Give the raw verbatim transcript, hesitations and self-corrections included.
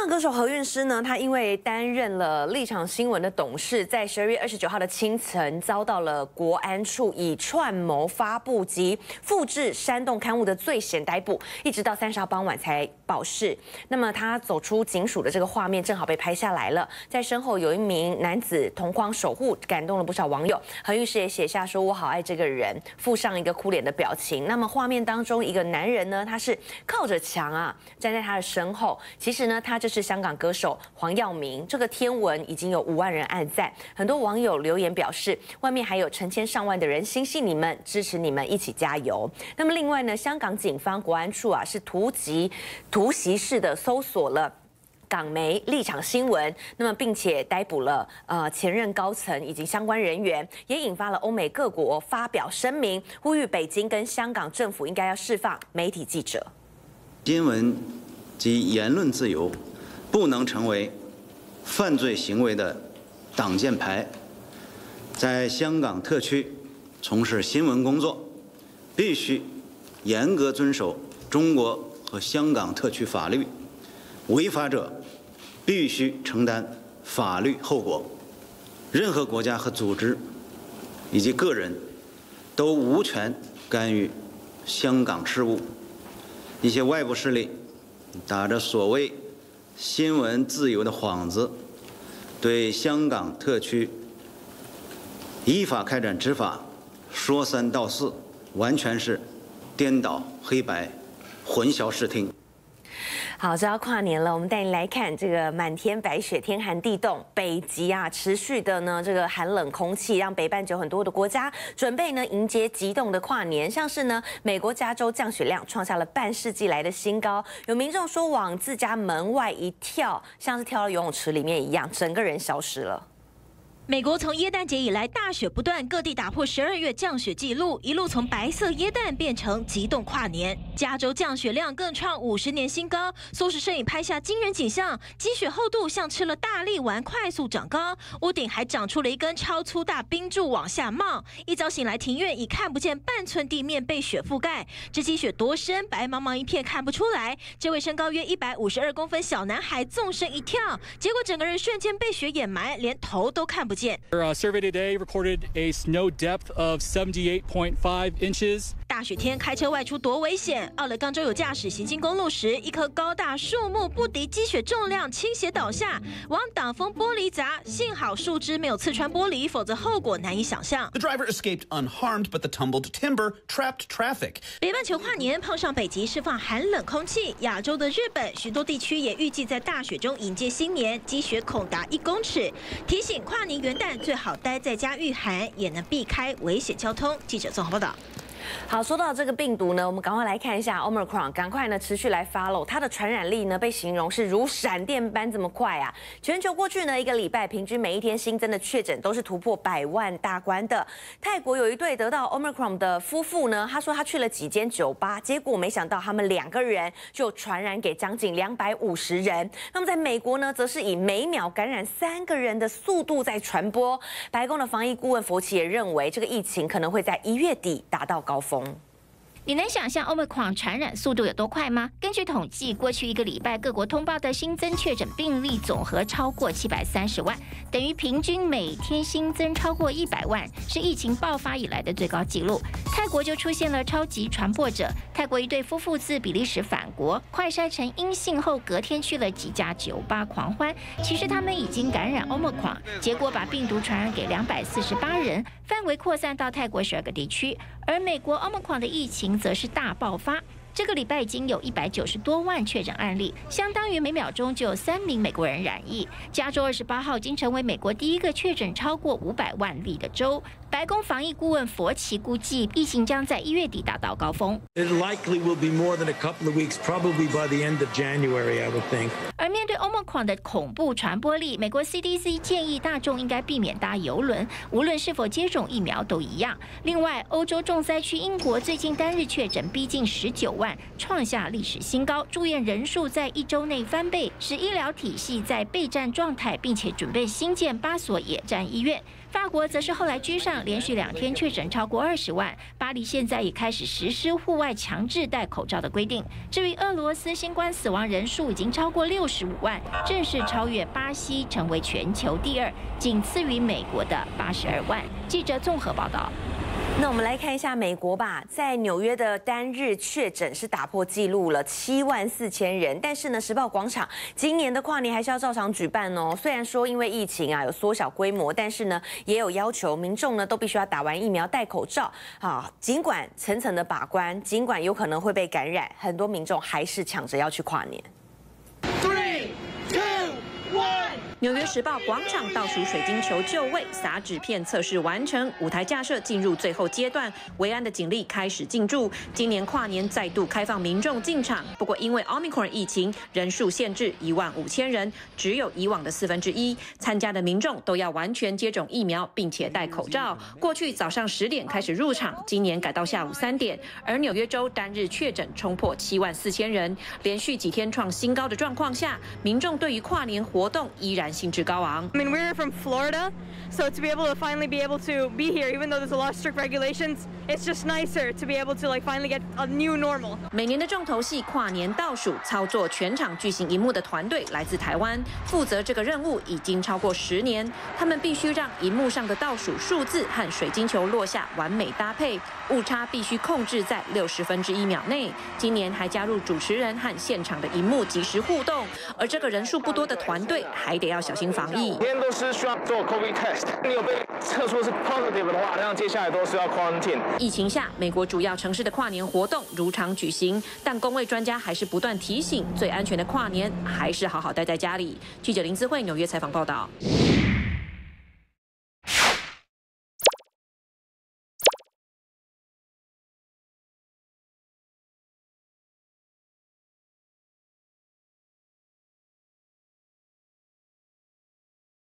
港歌手何韵诗呢，她因为担任了立场新闻的董事，在十二月二十九号的清晨，遭到了国安处以串谋发布及复制煽动刊物的罪嫌逮捕，一直到三十号傍晚才保释。那么她走出警署的这个画面正好被拍下来了，在身后有一名男子同框守护，感动了不少网友。何韵诗也写下说：“我好爱这个人”，附上一个哭脸的表情。那么画面当中，一个男人呢，他是靠着墙啊，站在他的身后。其实呢，他就是香港歌手黄耀明。这个天文已经有五万人按赞，很多网友留言表示，外面还有成千上万的人心系你们，支持你们，一起加油。那么另外呢，香港警方国安处啊是突击突袭式的搜索了港媒立场新闻，那么并且逮捕了呃前任高层以及相关人员，也引发了欧美各国发表声明，呼吁北京跟香港政府应该要释放媒体记者。 新闻及言论自由不能成为犯罪行为的挡箭牌。在香港特区从事新闻工作，必须严格遵守中国和香港特区法律，违法者必须承担法律后果。任何国家和组织以及个人都无权干预香港事务。一些外部势力打着所谓新闻自由的幌子，对香港特区依法开展执法说三道四，完全是颠倒黑白，混淆视听。 好，这要跨年了，我们带您来看这个满天白雪，天寒地冻，北极啊持续的呢这个寒冷空气，让北半球很多的国家准备呢迎接极冻的跨年。像是呢美国加州降雪量创下了半世纪来的新高，有民众说往自家门外一跳，像是跳到游泳池里面一样，整个人消失了。 美国从耶诞节以来大雪不断，各地打破十二月降雪纪录，一路从白色耶诞变成极冻跨年。加州降雪量更创五十年新高，缩时摄影拍下惊人景象，积雪厚度像吃了大力丸快速长高，屋顶还长出了一根超粗大冰柱往下冒。一早醒来，庭院已看不见半寸地面被雪覆盖，这积雪多深，白茫茫一片看不出来。这位身高约一百五十二公分小男孩纵身一跳，结果整个人瞬间被雪掩埋，连头都看不见。 Our uh, survey today recorded a snow depth of seventy-eight point five inches. 大雪天开车外出多危险！奥勒冈州有驾驶行经公路时，一棵高大树木不敌积雪重量倾斜倒下，往挡风玻璃砸。幸好树枝没有刺穿玻璃，否则后果难以想象。 The driver escaped unharmed, but the tumbled timber trapped traffic. 北半球跨年碰上北极释放寒冷空气，亚洲的日本许多地区也预计在大雪中迎接新年，积雪恐达一公尺。提醒跨年元旦最好待在家御寒，也能避开危险交通。记者综合报道。 好，说到这个病毒呢，我们赶快来看一下 Omicron， 赶快呢持续来 follow 它的传染力呢，被形容是如闪电般这么快啊！全球过去呢一个礼拜，平均每一天新增的确诊都是突破百万大关的。泰国有一对得到 Omicron 的夫妇呢，他说他去了几间酒吧，结果没想到他们两个人就传染给将近两百五十人。那么在美国呢，则是以每秒感染三个人的速度在传播。白宫的防疫顾问佛奇也认为，这个疫情可能会在一月底达到高峰。 你能想象 Omicron 传染速度有多快吗？根据统计，过去一个礼拜各国通报的新增确诊病例总和超过七百三十万，等于平均每天新增超过一百万，是疫情爆发以来的最高纪录。泰国就出现了超级传播者，泰国一对夫妇自比利时返国，快筛成阴性后，隔天去了几家酒吧狂欢。其实他们已经感染 Omicron， 结果把病毒传染给两百四十八人，范围扩散到泰国十二个地区。而美国 Omicron 的疫情则是大爆发，这个礼拜已经有一百九十多万确诊案例，相当于每秒钟就有三名美国人染疫。加州二十八号已经成为美国第一个确诊超过五百万例的州。白宫防疫顾问佛奇估计，疫情将在一月底达到高峰。 It likely will be more than a couple of weeks, probably by the end of January, I would think. 而面对 Omicron 的恐怖传播力，美国 C D C 建议大众应该避免搭邮轮，无论是否接种疫苗都一样。另外，欧洲重灾区英国最近单日确诊逼近十九万，创下历史新高，住院人数在一周内翻倍，使医疗体系在备战状态，并且准备新建八所野战医院。 法国则是后来居上，连续两天确诊超过二十万。巴黎现在也开始实施户外强制戴口罩的规定。至于俄罗斯新冠死亡人数已经超过六十五万，正式超越巴西，成为全球第二，仅次于美国的八十二万。记者综合报道。 那我们来看一下美国吧，在纽约的单日确诊是打破纪录了七万四千人，但是呢，时报广场今年的跨年还是要照常举办哦。虽然说因为疫情啊有缩小规模，但是呢也有要求民众呢都必须要打完疫苗戴口罩啊。尽管层层的把关，尽管有可能会被感染，很多民众还是抢着要去跨年。 Three, two, one. 纽约时报广场倒数水晶球就位，撒纸片测试完成，舞台架设进入最后阶段，维安的警力开始进驻。今年跨年再度开放民众进场，不过因为 Omicron 疫情，人数限制一万五千人，只有以往的四分之一。参加的民众都要完全接种疫苗，并且戴口罩。过去早上十点开始入场，今年改到下午三点。而纽约州单日确诊冲破七万四千人，连续几天创新高的状况下，民众对于跨年活动依然兴致高昂。 I mean, we're from Florida, so to be able to finally be able to be here, even though there's a lot of strict regulations, it's just nicer to be able to like finally get a new normal. 每年的重头戏跨年倒数，操作全场巨型荧幕的团队来自台湾，负责这个任务已经超过十年。他们必须让荧幕上的倒数数字和水晶球落下完美搭配，误差必须控制在六十分之一秒内。今年还加入主持人和现场的荧幕即时互动，而这个人数不多的团队还得要小心防疫。 每天都是需要做 COVID test， 你有被测出是 positive 的话，那接下来都是要 quarantine。 疫情下，美国主要城市的跨年活动如常举行，但公卫专家还是不断提醒，最安全的跨年还是好好待在家里。记者林姿慧纽约采访报道。